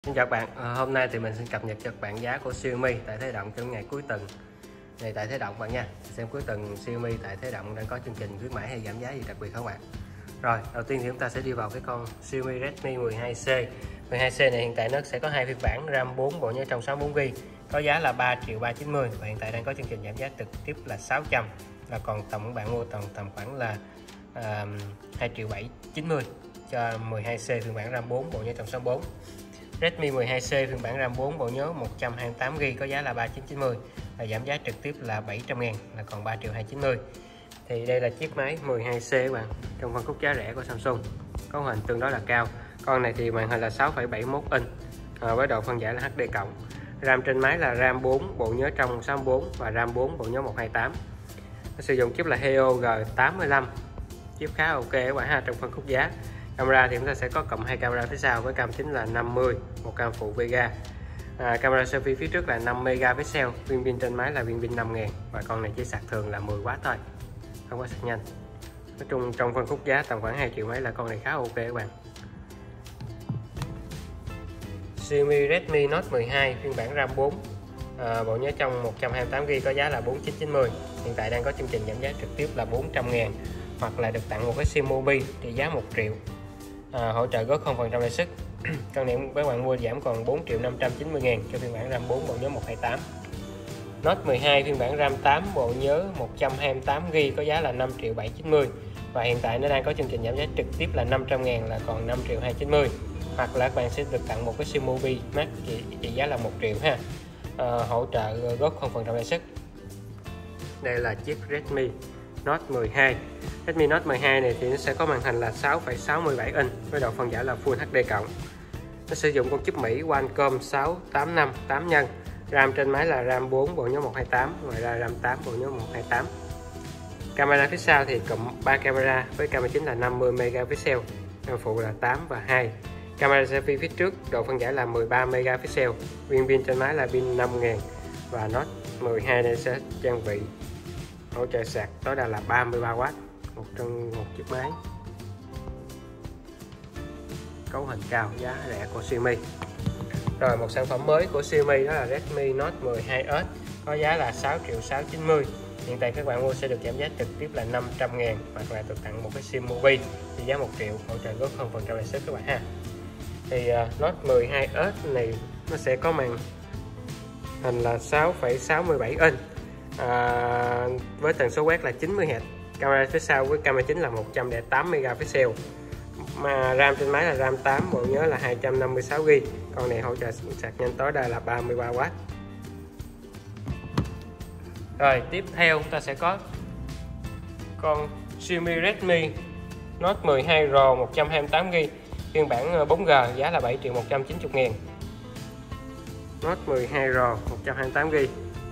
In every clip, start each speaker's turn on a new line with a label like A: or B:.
A: Xin chào các bạn, hôm nay thì mình xin cập nhật cho các bạn giá của Xiaomi tại Thế Động trong ngày cuối tuần này tại Thế Động bạn nha. Xem cuối tuần Xiaomi tại Thế Động đang có chương trình khuyến mãi hay giảm giá gì đặc biệt không bạn? Rồi, đầu tiên thì chúng ta sẽ đi vào cái con Xiaomi Redmi 12C. 12C này hiện tại nó sẽ có hai phiên bản, RAM 4 bộ nhớ trong 64GB, có giá là 3.390.000 và hiện tại đang có chương trình giảm giá trực tiếp là 600, là còn tổng bạn mua tầm khoảng là 2.790.000 cho 12C phiên bản RAM 4 bộ nhớ trong 64. Redmi 12C phiên bản RAM 4 bộ nhớ 128GB có giá là 3.990.000 và giảm giá trực tiếp là 700.000, là còn 3.290.000. Thì đây là chiếc máy 12C các bạn, trong phân khúc giá rẻ của Samsung, cấu hình tương đối là cao. Con này thì màn hình là 6,71 inch với độ phân giải là HD+. RAM trên máy là RAM 4 bộ nhớ trong 64 và RAM 4 bộ nhớ 128. Nó sử dụng chip là Helio G85, chip khá ok các bạn ha. Trong phân khúc giá camera thì chúng ta sẽ có cộng 2 camera phía sau với cam chính là 50, một cam phụ Vega. Camera selfie phía trước là 5 megapixel, viên pin trên máy là viên pin 5000 và con này chỉ sạc thường là 10W thôi, không có sạc nhanh. Nói chung trong phân khúc giá tầm khoảng 2 triệu mấy là con này khá ok các bạn. Xiaomi Redmi Note 12 phiên bản RAM 4 bộ nhớ trong 128GB có giá là 4.990.000, hiện tại đang có chương trình giảm giá trực tiếp là 400.000 hoặc là được tặng một cái sim Mobi trị giá 1 triệu, hỗ trợ góp 0% lãi suất. Con này các bạn mua giảm còn 4.590.000 cho phiên bản RAM 4 bộ nhớ 128. Note 12 phiên bản RAM 8 bộ nhớ 128GB có giá là 5.790.000 và hiện tại nó đang có chương trình giảm giá trực tiếp là 500.000, là còn 5.290.000, hoặc là các bạn sẽ được tặng một cái sim Mobi Max trị giá là 1 triệu ha, hỗ trợ góp 0% lãi suất. Đây là chiếc Redmi Note 12. Redmi Note 12 này thì nó sẽ có màn hình là 6,67 inch với độ phân giải là Full HD+. Nó sử dụng con chip Mỹ Qualcomm 685 8x. RAM trên máy là RAM 4 bộ nhớ 128, ngoài ra RAM 8 bộ nhớ 128. Camera phía sau thì cộng 3 camera với camera chính là 50 megapixel, cam phụ là 8 và 2. Camera selfie phía trước độ phân giải là 13 megapixel, viên pin trên máy là pin 5000 và Note 12 này sẽ trang bị hỗ trợ sạc tối đa là 33W trong một chiếc máy. Cấu hình cao, giá rẻ của Xiaomi. Rồi một sản phẩm mới của Xiaomi đó là Redmi Note 12S có giá là 6.690.000. Hiện tại các bạn mua sẽ được giảm giá trực tiếp là 500.000 hoặc là được tặng một cái sim Mobi trị giá 1 triệu, hỗ trợ góp 0% lãi suất các bạn ha. Thì Note 12S này nó sẽ có màn hình là 6,67 inch với tần số quét là 90Hz. Camera phía sau với camera chính là 108 megapixel, mà RAM trên máy là RAM 8 bộ nhớ là 256GB. Con này hỗ trợ sạc nhanh tối đa là 33W. Rồi tiếp theo chúng ta sẽ có con Xiaomi Redmi Note 12 Pro 128GB phiên bản 4G giá là 7.190.000. Note 12 Pro 128GB.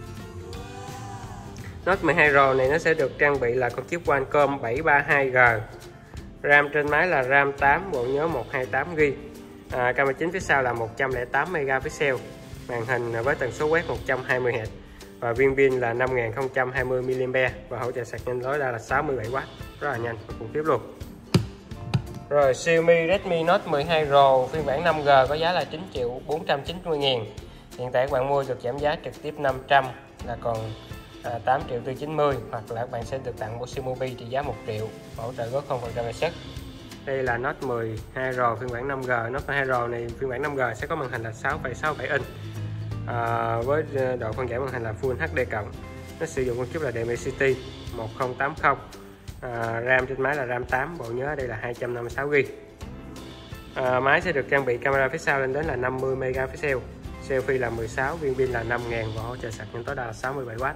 A: Note 12 Pro này nó sẽ được trang bị là con chip Qualcomm 732G. RAM trên máy là RAM 8 bộ nhớ 128GB. Camera chính phía sau là 108 megapixel, màn hình với tần số quét 120Hz và viên pin là 5020 mAh và hỗ trợ sạc nhanh tối đa là 67W, rất là nhanh và khủng khiếp luôn. Rồi Xiaomi Redmi Note 12 Pro phiên bản 5G có giá là 9.490.000. Hiện tại các bạn mua được giảm giá trực tiếp 500, là còn 8.490.000 hoặc là các bạn sẽ được tặng một sim Mobi trị giá 1 triệu, hỗ trợ góp 0% lãi suất. Đây là Note 12 Pro phiên bản 5G. Note 12 Pro này phiên bản 5G sẽ có màn hình là 6,67 inch với độ phân giải màn hình là Full HD+. Nó sử dụng con chip là Dimensity 1080. RAM trên máy là RAM 8 bộ nhớ đây là 256GB. Máy sẽ được trang bị camera phía sau lên đến là 50 megapixel, selfie là 16, viên pin là 5000 và hỗ trợ sạc nhanh tối đa là 67W.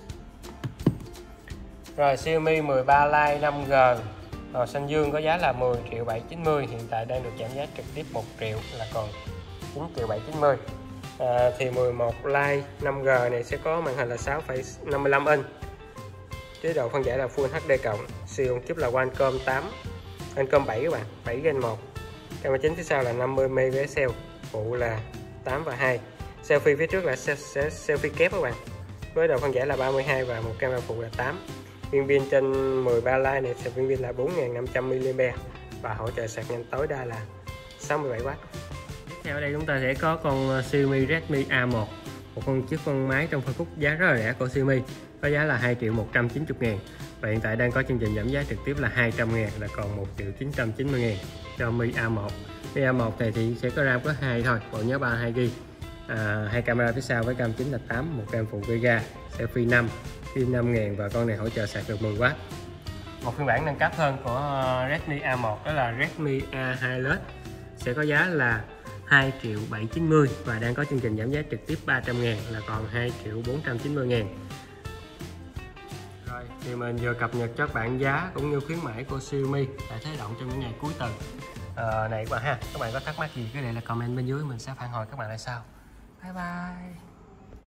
A: Rồi Xiaomi 13 Lite 5G màu xanh dương có giá là 10.790.000, hiện tại đang được giảm giá trực tiếp 1 triệu, là còn 9.790.000. Thì 11 Lite 5G này sẽ có màn hình là 6,55 inch, chế độ phân giải là Full HD+, sử dụng chip là Qualcomm 7 các bạn, 7 Gen 1. Camera chính phía sau là 50 megapixel, phụ là 8 và 2. Selfie phía trước là selfie kép các bạn, với độ phân giải là 32 và một camera phụ là 8. Viên pin trên 13 Lite này sẽ viên pin là 4500 mAh và hỗ trợ sạc nhanh tối đa là 67W. theo ở đây chúng ta sẽ có con Xiaomi Redmi A1, một con máy trong phân khúc giá rất là rẻ của Xiaomi, có giá là 2.190.000 và hiện tại đang có chương trình giảm giá trực tiếp là 200.000, là còn 1.990.000 cho Mi A1. Mi A1 này thì sẽ có RAM có 2 thôi, bộ nhớ 32GB, 2 camera phía sau với cam 9 là 8, một cam phụ Vega, selfie 5, pin 5000 và con này hỗ trợ sạc được 10W. Một phiên bản nâng cấp hơn của Redmi A1 đó là Redmi A2 Lite, sẽ có giá là 2.790.000 và đang có chương trình giảm giá trực tiếp 300.000, là còn 2.490.000. Rồi thì mình vừa cập nhật cho các bạn giá cũng như khuyến mãi của Xiaomi tại Thế Động trong những ngày cuối tuần này các bạn ha. Các bạn có thắc mắc gì cứ để lại comment bên dưới, mình sẽ phản hồi các bạn lại sau. Bye bye.